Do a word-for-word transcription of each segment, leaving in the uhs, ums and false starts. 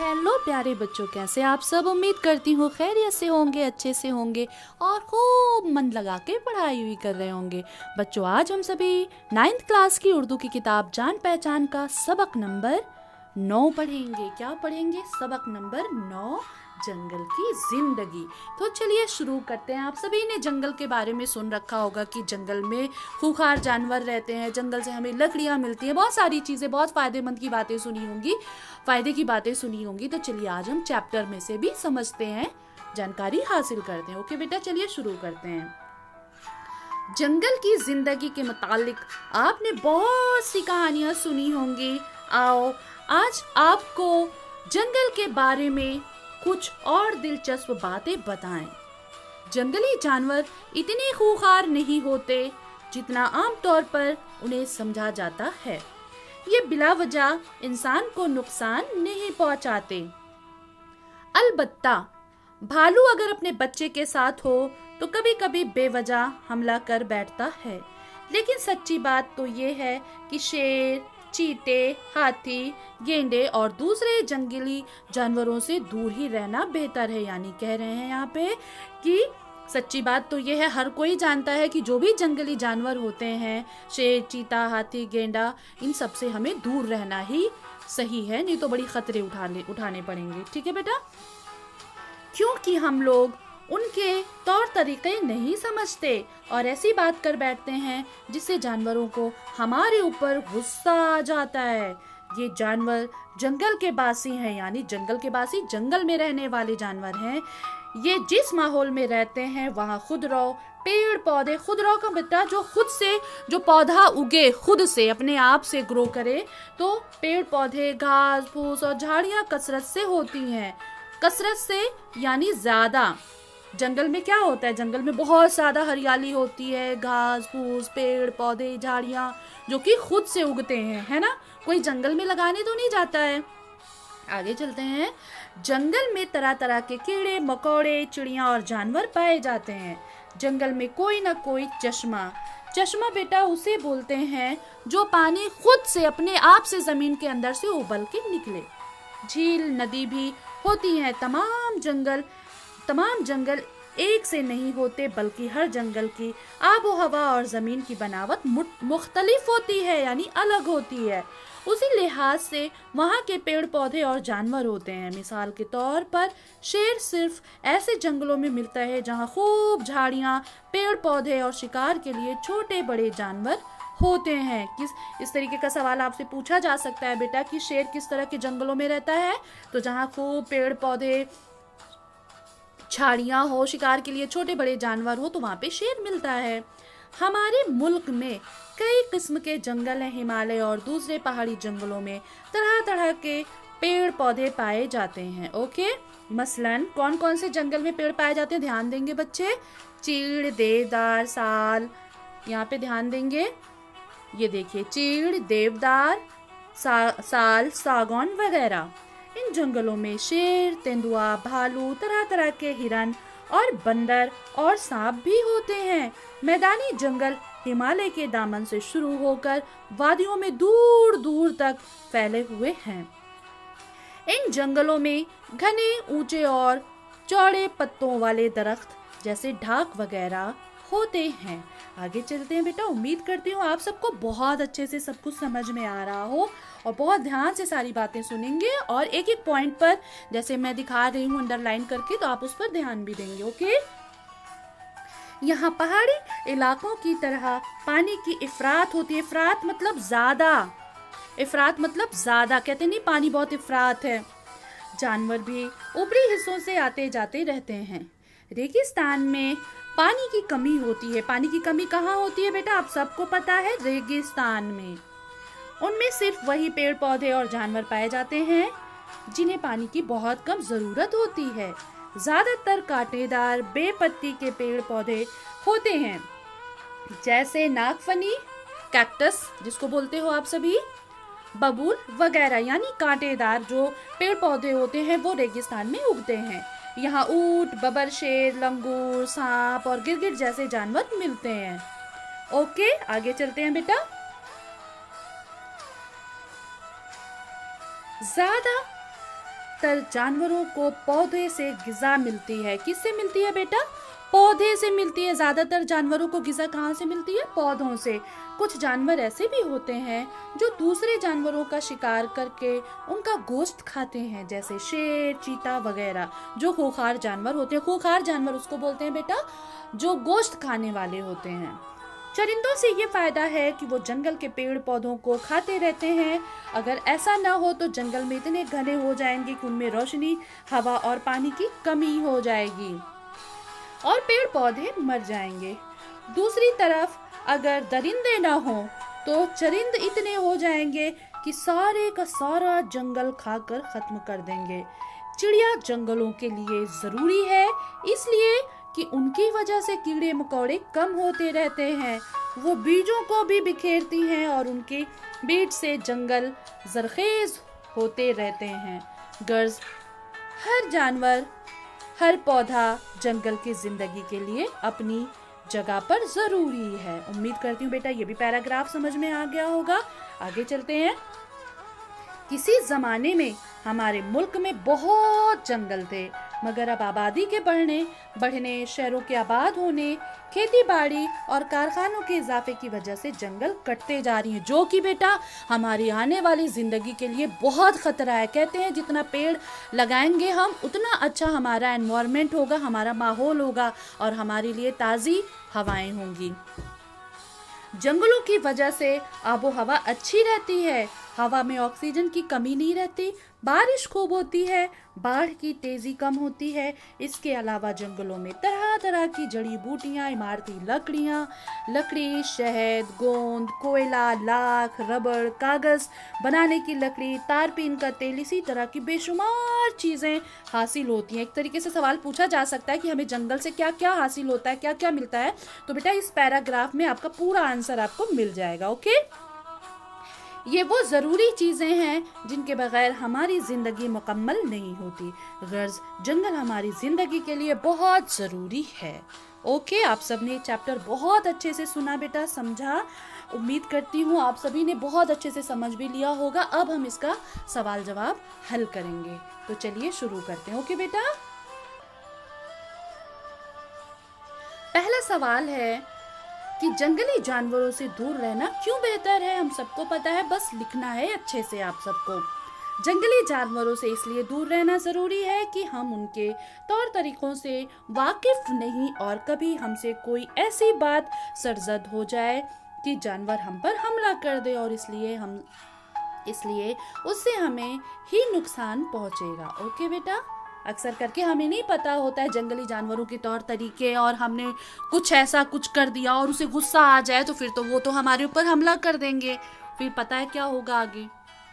Hello प्यारे बच्चों, कैसे आप सब। उम्मीद करती हूँ खैरियत से होंगे, अच्छे से होंगे और खूब मन लगा के पढ़ाई हुई कर रहे होंगे। बच्चों, आज हम सभी नाइन्थ क्लास की उर्दू की किताब जान पहचान का सबक नंबर नौ पढ़ेंगे। क्या पढ़ेंगे? सबक नंबर नौ, जंगल की जिंदगी। तो चलिए शुरू करते हैं। आप सभी ने जंगल के बारे में सुन रखा होगा कि जंगल में खूंखार जानवर रहते हैं, जंगल से हमें लकड़ियां मिलती हैं, बहुत सारी चीज़ें, बहुत फ़ायदेमंद की बातें सुनी होंगी, फ़ायदे की बातें सुनी होंगी। तो चलिए आज हम चैप्टर में से भी समझते हैं, जानकारी हासिल करते हैं। ओके बेटा, चलिए शुरू करते हैं। जंगल की जिंदगी के मुतालिक आपने बहुत सी कहानियां सुनी होंगी। आओ आज आपको जंगल के बारे में कुछ और दिलचस्प बातें बताएं। जंगली जानवर इतने खूंखार नहीं होते जितना आमतौर पर उन्हें समझा जाता है। ये बिला वजह इंसान को नुकसान नहीं पहुंचाते। अलबत्ता भालू अगर अपने बच्चे के साथ हो तो कभी कभी बेवजह हमला कर बैठता है। लेकिन सच्ची बात तो ये है कि शेर, चीते, हाथी, गेंडे और दूसरे जंगली जानवरों से दूर ही रहना बेहतर है। यानी कह रहे हैं यहाँ पे कि सच्ची बात तो ये है, हर कोई जानता है कि जो भी जंगली जानवर होते हैं, शेर, चीता, हाथी, गेंडा, इन सब से हमें दूर रहना ही सही है, नहीं तो बड़ी खतरे उठाने उठाने पड़ेंगे। ठीक है बेटा, क्योंकि हम लोग उनके तौर तरीके नहीं समझते और ऐसी बात कर बैठते हैं जिससे जानवरों को हमारे ऊपर गुस्सा आ जाता है। ये जानवर जंगल के बासी हैं, यानी जंगल के बासी जंगल में रहने वाले जानवर हैं। ये जिस माहौल में रहते हैं वहाँ खुदरौ, पेड़ पौधे, खुदरौ का बेटा जो खुद से, जो पौधा उगे खुद से अपने आप से ग्रो करे, तो पेड़ पौधे, घास फूस और झाड़ियाँ कसरत से होती हैं। कसरत से यानी ज्यादा। जंगल में क्या होता है? जंगल में बहुत ज्यादा हरियाली होती है, घास फूस, पेड़ पौधे, झाड़ियाँ जो कि खुद से उगते हैं, है ना। कोई जंगल में लगाने तो नहीं जाता है। आगे चलते हैं। जंगल में तरह तरह के कीड़े मकोड़े, चिड़िया और जानवर पाए जाते हैं। जंगल में कोई ना कोई चश्मा, चश्मा बेटा उसे बोलते हैं जो पानी खुद से अपने आप से जमीन के अंदर से उबल के निकले। झील, नदी भी होती हैं। तमाम जंगल तमाम जंगल एक से नहीं होते, बल्कि हर जंगल की आबो हवा और जमीन की बनावट मुख्तलिफ होती है, यानी अलग होती है। उसी लिहाज से वहाँ के पेड़ पौधे और जानवर होते हैं। मिसाल के तौर पर शेर सिर्फ ऐसे जंगलों में मिलता है जहाँ खूब झाड़ियाँ, पेड़ पौधे और शिकार के लिए छोटे बड़े जानवर होते हैं। किस इस तरीके का सवाल आपसे पूछा जा सकता है बेटा कि शेर किस तरह के जंगलों में रहता है, तो जहाँ खूब पेड़ पौधे, झाड़ियाँ हो, शिकार के लिए छोटे बड़े जानवर हो, तो वहाँ पे शेर मिलता है। हमारे मुल्क में कई किस्म के जंगल हैं। हिमालय और दूसरे पहाड़ी जंगलों में तरह तरह के पेड़ पौधे पाए जाते हैं। ओके, मसलन कौन कौन से जंगल में पेड़ पाए जाते हैं, ध्यान देंगे बच्चे। चीड़, देवदार, साल, यहाँ पे ध्यान देंगे। ये देखिए, चीड़, देवदार, सा, साल, सागौन वगैरह। इन जंगलों में शेर, तेंदुआ, भालू, तरह तरह के हिरन और बंदर और सांप भी होते हैं। मैदानी जंगल हिमालय के दामन से शुरू होकर वादियों में दूर दूर तक फैले हुए हैं। इन जंगलों में घने, ऊंचे और चौड़े पत्तों वाले दरख्त जैसे ढाक वगैरह होते हैं। आगे चलते हैं बेटा। उम्मीद करती हूँ आप सबको बहुत अच्छे से सब कुछ समझ में आ रहा हो और बहुत ध्यान से सारी बातें सुनेंगे और एक एक पॉइंट पर जैसे मैं दिखा रही हूँ अंडरलाइन करके, तो आप उस पर ध्यान भी देंगे। ओके, यहाँ पहाड़ी इलाकों की तरह पानी की इफरात होती है। इफरात मतलब ज्यादा, इफरात मतलब ज्यादा, कहते नहीं पानी बहुत इफरात है। जानवर भी ऊपरी हिस्सों से आते जाते रहते हैं। रेगिस्तान में पानी की कमी होती है। पानी की कमी कहाँ होती है बेटा? आप सबको पता है, रेगिस्तान में। उनमें सिर्फ वही पेड़ पौधे और जानवर पाए जाते हैं जिन्हें पानी की बहुत कम जरूरत होती है। ज्यादातर कांटेदार बेपत्ती के पेड़ पौधे होते हैं, जैसे नागफनी, कैक्टस जिसको बोलते हो आप सभी, बबूल वगैरह। यानी कांटेदार जो पेड़ पौधे होते हैं वो रेगिस्तान में उगते हैं। यहाँ ऊंट, बबर शेर, लंगूर, सांप और गिरगिट जैसे जानवर मिलते हैं। ओके, आगे चलते हैं बेटा। ज्यादा ज्यादातर जानवरों को पौधे से ग़िज़ा मिलती है। किससे मिलती है बेटा? पौधे से मिलती है। ज्यादातर जानवरों को ग़िज़ा कहाँ से मिलती है? पौधों से। कुछ जानवर ऐसे भी होते हैं जो दूसरे जानवरों का शिकार करके उनका गोश्त खाते हैं, जैसे शेर, चीता वगैरह, जो खूंखार जानवर होते हैं। खूंखार जानवर उसको बोलते हैं बेटा जो गोश्त खाने वाले होते हैं। चरिंदों से ये फायदा है कि वो जंगल के पेड़ पौधों को खाते रहते हैं। अगर ऐसा ना हो तो जंगल में इतने घने हो जाएंगे कि उनमें रोशनी, हवा और पानी की कमी हो जाएगी और पेड़ पौधे मर जाएंगे। दूसरी तरफ अगर दरिंदे ना हो तो चरिंद इतने हो जाएंगे कि सारे का सारा जंगल खाकर खत्म कर देंगे। चिड़िया जंगलों के लिए जरूरी है, इसलिए कि उनकी वजह से कीड़े मकोड़े कम होते रहते हैं। वो बीजों को भी बिखेरती हैं और उनके बीज से जंगल जरखेज होते रहते हैं। गर्ज हर जानवर, हर पौधा जंगल की जिंदगी के लिए अपनी जगह पर जरूरी है। उम्मीद करती हूँ बेटा ये भी पैराग्राफ समझ में आ गया होगा। आगे चलते हैं। किसी जमाने में हमारे मुल्क में बहुत जंगल थे, मगर अब आबादी के बढ़ने बढ़ने शहरों के आबाद होने, खेती बाड़ी और कारखानों के इजाफे की वजह से जंगल कटते जा रही हैं, जो कि बेटा हमारी आने वाली जिंदगी के लिए बहुत खतरा है। कहते हैं जितना पेड़ लगाएंगे हम उतना अच्छा हमारा एनवायरनमेंट होगा, हमारा माहौल होगा और हमारे लिए ताज़ी हवाएं होंगी। जंगलों की वजह से आबो हवा अच्छी रहती है, हवा में ऑक्सीजन की कमी नहीं रहती, बारिश खूब होती है, बाढ़ की तेजी कम होती है। इसके अलावा जंगलों में तरह तरह की जड़ी बूटियां, इमारती लकड़ियां, लकड़ी, शहद, गोंद, कोयला, लाख, रबड़, कागज बनाने की लकड़ी, तारपीन का तेल, इसी तरह की बेशुमार चीजें हासिल होती हैं। एक तरीके से सवाल पूछा जा सकता है कि हमें जंगल से क्या क्या हासिल होता है, क्या क्या मिलता है। तो बेटा इस पैराग्राफ में आपका पूरा आंसर आपको मिल जाएगा। ओके, ये वो ज़रूरी चीज़ें हैं जिनके बगैर हमारी ज़िंदगी मुकम्मल नहीं होती। गर्ज जंगल हमारी ज़िंदगी के लिए बहुत ज़रूरी है। ओके, आप सबने चैप्टर बहुत अच्छे से सुना बेटा, समझा। उम्मीद करती हूँ आप सभी ने बहुत अच्छे से समझ भी लिया होगा। अब हम इसका सवाल जवाब हल करेंगे, तो चलिए शुरू करते हैं। ओके बेटा, पहला सवाल है कि जंगली जानवरों से दूर रहना क्यों बेहतर है। हम सबको पता है, बस लिखना है अच्छे से आप सबको। जंगली जानवरों से इसलिए दूर रहना जरूरी है कि हम उनके तौर तरीकों से वाकिफ नहीं और कभी हमसे कोई ऐसी बात सरजद हो जाए कि जानवर हम पर हमला कर दे और इसलिए हम इसलिए उससे हमें ही नुकसान पहुंचेगा। ओके बेटा, अक्सर करके हमें नहीं पता होता है जंगली जानवरों के तौर तरीके, और हमने कुछ ऐसा कुछ कर दिया और उसे गुस्सा आ जाए तो फिर तो वो तो हमारे ऊपर हमला कर देंगे। फिर पता है क्या होगा आगे।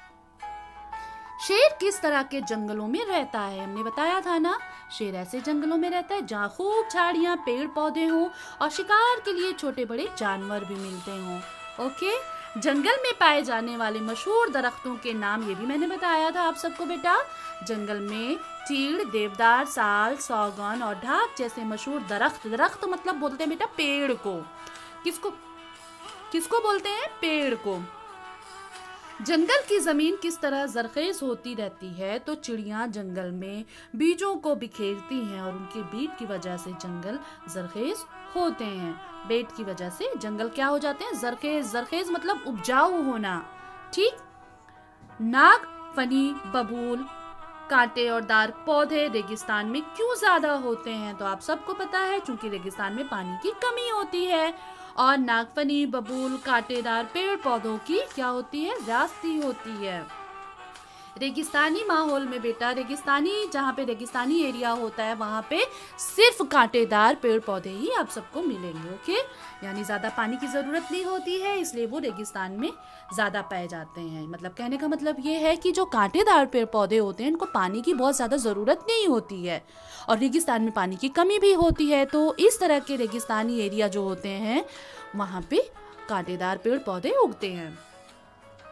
शेर किस तरह के जंगलों में रहता है? हमने बताया था ना, शेर ऐसे जंगलों में रहता है जहाँ खूब झाड़ियाँ, पेड़ पौधे हों और शिकार के लिए छोटे बड़े जानवर भी मिलते हों। ओके, जंगल में पाए जाने वाले मशहूर दरख्तों के नाम ये भी मैंने बताया था आप सबको बेटा। जंगल में चीड़, देवदार, साल, सौगन और ढाक जैसे मशहूर दरख्त, दरख्त मतलब बोलते हैं बेटा पेड़ को। किसको किसको बोलते हैं? पेड़ को। जंगल की जमीन किस तरह जरखेज होती रहती है, तो चिड़ियां जंगल में बीजों को बिखेरती हैं और उनके बीज की वजह से जंगल जरखेज होते हैं। बेट की वजह से जंगल क्या हो जाते हैं? जरखेज। जरखेज मतलब उपजाऊ होना। ठीक। नाग, फनी, बबूल, कांटे और दार पौधे रेगिस्तान में क्यों ज्यादा होते हैं? तो आप सबको पता है, क्योंकि रेगिस्तान में पानी की कमी होती है और नागफनी, बबूल, कांटेदार पेड़ पौधों की क्या होती है? ज्यादती होती है। रेगिस्तानी माहौल में बेटा, रेगिस्तानी जहाँ पे रेगिस्तानी एरिया होता है वहाँ पे सिर्फ कांटेदार पेड़ पौधे ही आप सबको मिलेंगे। ओके, यानी ज़्यादा पानी की ज़रूरत नहीं होती है, इसलिए वो रेगिस्तान में ज़्यादा पाए जाते हैं। मतलब कहने का मतलब ये है कि जो कांटेदार पेड़ पौधे होते हैं इनको पानी की बहुत ज़्यादा ज़रूरत नहीं होती है और रेगिस्तान में पानी की कमी भी होती है। तो इस तरह के रेगिस्तानी एरिया जो होते हैं वहाँ पे कांटेदार पेड़ पौधे उगते हैं।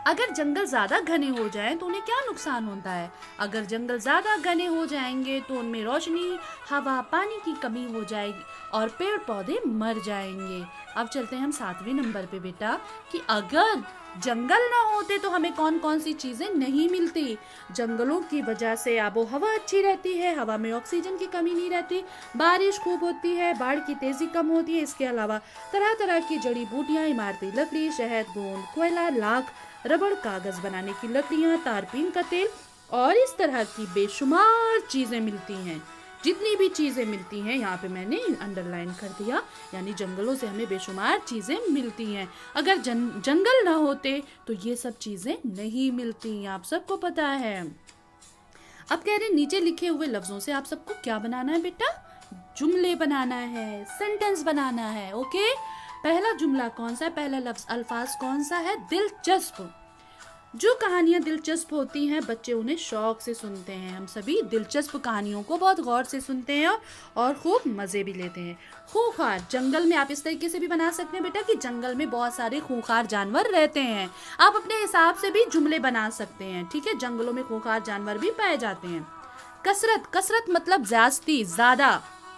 अगर जंगल ज्यादा घने हो जाएं तो उन्हें क्या नुकसान होता है? अगर जंगल ज्यादा घने हो जाएंगे तो उनमें रोशनी, हवा, पानी की कमी हो जाएगी और पेड़ पौधे मर जाएंगे। अब चलते हैं हम सातवें नंबर पे बेटा, कि अगर जंगल ना होते तो हमें कौन कौन सी चीजें नहीं मिलती। जंगलों की वजह से आबो हवा अच्छी रहती है, हवा में ऑक्सीजन की कमी नहीं रहती, बारिश खूब होती है, बाढ़ की तेजी कम होती है। इसके अलावा तरह तरह की जड़ी बूटियां, इमारती लकड़ी, शहद, गोंद, कोयला, लाख, रबड़, कागज बनाने की लकड़ियां, तारपीन का तेल और इस तरह की बेशुमार चीजें मिलती हैं। जितनी भी चीजें मिलती हैं, यहाँ पे मैंने अंडरलाइन कर दिया, यानी जंगलों से हमें बेशुमार चीजें मिलती हैं। अगर जन, जंगल ना होते तो ये सब चीजें नहीं मिलती, आप सबको पता है। अब कह रहे नीचे लिखे हुए लफ्जों से आप सबको क्या बनाना है बेटा? जुमले बनाना है, सेंटेंस बनाना है। ओके, पहला जुमला कौन सा है? पहला लफ्ज अल्फाज कौन सा है? दिलचस्प। जो कहानियां दिलचस्प होती हैं बच्चे उन्हें शौक से सुनते हैं। हम सभी दिलचस्प कहानियों को बहुत गौर से सुनते हैं और खूब मजे भी लेते हैं। खूंखार, जंगल में आप इस तरीके से भी बना सकते हैं बेटा कि जंगल में बहुत सारे खूंखार जानवर रहते हैं। आप अपने हिसाब से भी जुमले बना सकते हैं, ठीक है। जंगलों में खूंखार जानवर भी पाए जाते हैं। कसरत, कसरत मतलब ज्यादती, ज्यादा।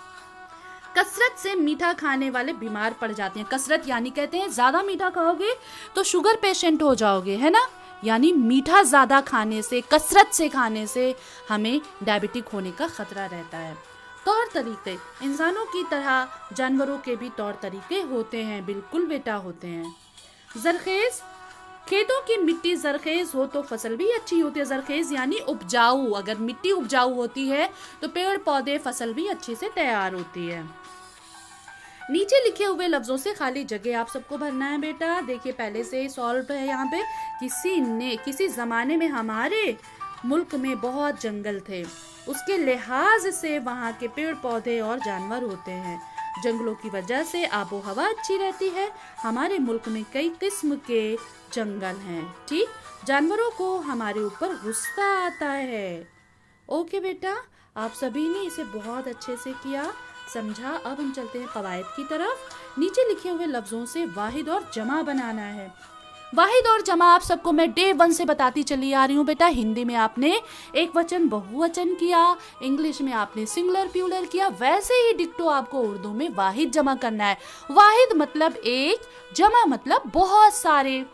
कसरत से मीठा खाने वाले बीमार पड़ जाते हैं। कसरत यानी कहते हैं ज्यादा मीठा खाओगे तो शुगर पेशेंट हो जाओगे, है ना। यानी मीठा ज्यादा खाने से, कसरत से खाने से हमें डायबिटिक होने का खतरा रहता है। तौर तरीके, इंसानों की तरह जानवरों के भी तौर तरीके होते हैं। बिल्कुल बेटा, होते हैं। जरखेज, खेतों की मिट्टी जरखेज हो तो फसल भी अच्छी होती है। जरखेज यानी उपजाऊ। अगर मिट्टी उपजाऊ होती है तो पेड़ पौधे, फसल भी अच्छे से तैयार होती है। नीचे लिखे हुए लफ्जों से खाली जगह आप सबको भरना है बेटा। देखिए पहले से ही सॉल्व है यहाँ पे। किसी ने किसी जमाने में हमारे मुल्क में बहुत जंगल थे, उसके लिहाज से वहाँ के पेड़ पौधे और जानवर होते हैं। जंगलों की वजह से आबो हवा अच्छी रहती है। हमारे मुल्क में कई किस्म के जंगल हैं, ठीक। जानवरों को हमारे ऊपर गुस्सा आता है। ओके बेटा, आप सभी ने इसे बहुत अच्छे से किया, समझा। अब हम चलते हैं कवायद की तरफ। नीचे लिखे हुए लफ्जों से वाहिद और जमा बनाना है। वाहिद और जमा आप सबको मैं डे वन से बताती चली आ रही हूँ बेटा। हिंदी में आपने एक वचन बहुवचन किया, इंग्लिश में आपने सिंगुलर प्लूरल किया, वैसे ही डिक्टो आपको उर्दू में वाहिद जमा करना है। वाहिद मतलब एक, जमा मतलब बहुत सारे।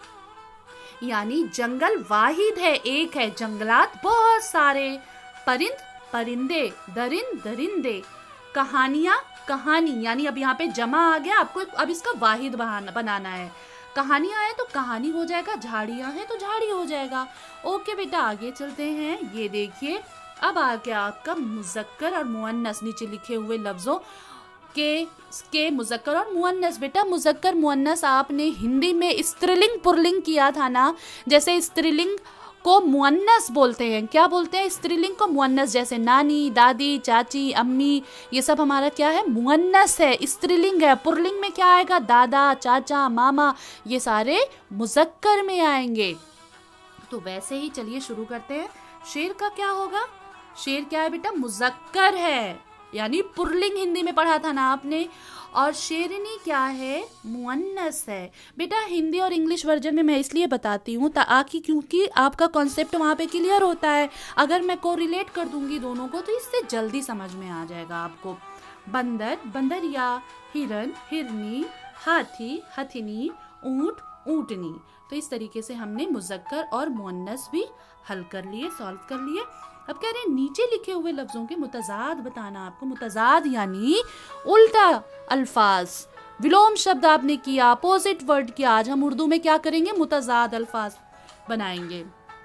यानी जंगल वाहिद है, एक है, जंगलात बहुत सारे। परिंद परिंदे, दरिंद दरिंदे। कहानियां कहानी, यानी अब यहाँ पे जमा आ गया, आपको अब इसका वाहिद बनाना है। कहानियां है तो कहानी हो जाएगा, झाड़ियां हैं तो झाड़ी हो जाएगा। ओके बेटा, आगे चलते हैं। ये देखिए अब आ गया आपका मुज़क्कर और मुअन्नस। नीचे लिखे हुए लफ्जों के के मुज़क्कर और मुअन्नस। बेटा मुज़क्कर मुअन्नस आपने हिंदी में स्त्रीलिंग पुल्लिंग किया था ना। जैसे स्त्रीलिंग को मुअन्नस बोलते हैं, क्या बोलते हैं? स्त्रीलिंग को मुअन्नस। जैसे नानी, दादी, चाची, अम्मी, ये सब हमारा क्या है? मुअन्नस है, स्त्रीलिंग है। पुल्लिंग में क्या आएगा? दादा, चाचा, मामा, ये सारे मुज़क्कर में आएंगे। तो वैसे ही चलिए शुरू करते हैं। शेर का क्या होगा? शेर क्या है बेटा? मुज़क्कर है, यानी पुल्लिंग हिंदी में पढ़ा था ना आपने। और शेरनी क्या है? मुअन्नस है। बेटा हिंदी और इंग्लिश वर्जन में मैं इसलिए बताती हूँ ताकि क्योंकि आपका कॉन्सेप्ट वहाँ पे क्लियर होता है। अगर मैं कोरिलेट कर दूंगी दोनों को तो इससे जल्दी समझ में आ जाएगा आपको। बंदर, बंदरिया, हिरन, हिरनी, हाथी, हथिनी, ऊंट, ऊंटनी। तो इस तरीके से हमने मुज़क्कर और मुअन्नस भी हल कर लिए, सॉल्व कर लिए। अब कह रहे हैं नीचे लिखे हुए लफ्जों के मुतजाद बताना आपको। मुतजाद यानी उल्टा अल्फाज। विलोम शब्द आपने किया, अपोजिट वर्ड किया। आज हम उर्दू में क्या करेंगे? मुतजाद अल्फाज बनाएंगे।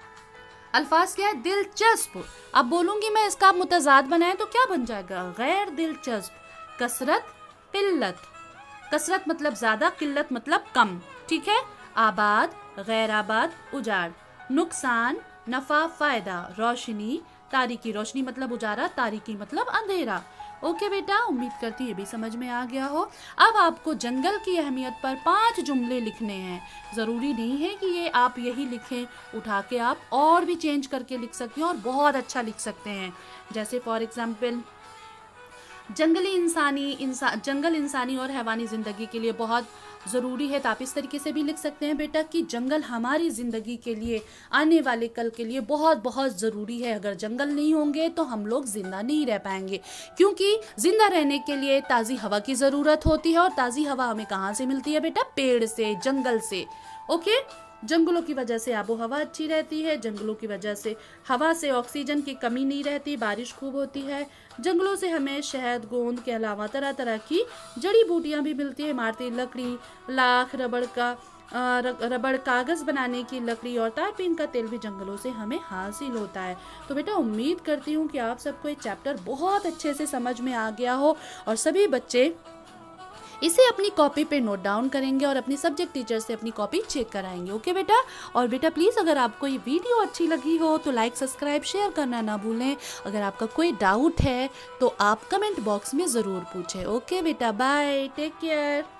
अल्फाज क्या है? दिलचस्प। अब बोलूंगी मैं इसका आप मुतजाद बनाएं तो क्या बन जाएगा? गैर दिलचस्प। कसरत, किल्लत। कसरत मतलब ज्यादा, किल्लत मतलब कम, ठीक है। आबाद, गैर आबाद, उजाड़। नुकसान, नफा, फायदा। रोशनी, तारीकी। रोशनी मतलब उजारा, तारीकी मतलब अंधेरा। ओके बेटा, उम्मीद करती हूँ ये भी समझ में आ गया हो। अब आपको जंगल की अहमियत पर पांच जुमले लिखने हैं। ज़रूरी नहीं है कि ये आप यही लिखें, उठा के आप और भी चेंज करके लिख सकते हैं और बहुत अच्छा लिख सकते हैं। जैसे फॉर एग्जाम्पल, जंगली इंसानी इंसान जंगल इंसानी और हैवानी ज़िंदगी के लिए बहुत ज़रूरी है। तो आप इस तरीके से भी लिख सकते हैं बेटा कि जंगल हमारी ज़िंदगी के लिए, आने वाले कल के लिए बहुत बहुत ज़रूरी है। अगर जंगल नहीं होंगे तो हम लोग ज़िंदा नहीं रह पाएंगे, क्योंकि ज़िंदा रहने के लिए ताज़ी हवा की ज़रूरत होती है। और ताज़ी हवा हमें कहाँ से मिलती है बेटा? पेड़ से, जंगल से। ओके, जंगलों की वजह से आबो हवा अच्छी रहती है, जंगलों की वजह से हवा से ऑक्सीजन की कमी नहीं रहती, बारिश खूब होती है। जंगलों से हमें शहद, गोंद के अलावा तरह तरह की जड़ी बूटियां भी मिलती है। इमारती लकड़ी, लाख, रबड़ का रबड़, कागज़ बनाने की लकड़ी और तारपीन का तेल भी जंगलों से हमें हासिल होता है। तो बेटा उम्मीद करती हूँ कि आप सबको ये चैप्टर बहुत अच्छे से समझ में आ गया हो और सभी बच्चे इसे अपनी कॉपी पे नोट डाउन करेंगे और अपनी सब्जेक्ट टीचर से अपनी कॉपी चेक कराएंगे। ओके बेटा? और बेटा प्लीज़ अगर आपको ये वीडियो अच्छी लगी हो तो लाइक, सब्सक्राइब, शेयर करना ना भूलें। अगर आपका कोई डाउट है तो आप कमेंट बॉक्स में ज़रूर पूछें। ओके बेटा, बाय, टेक केयर।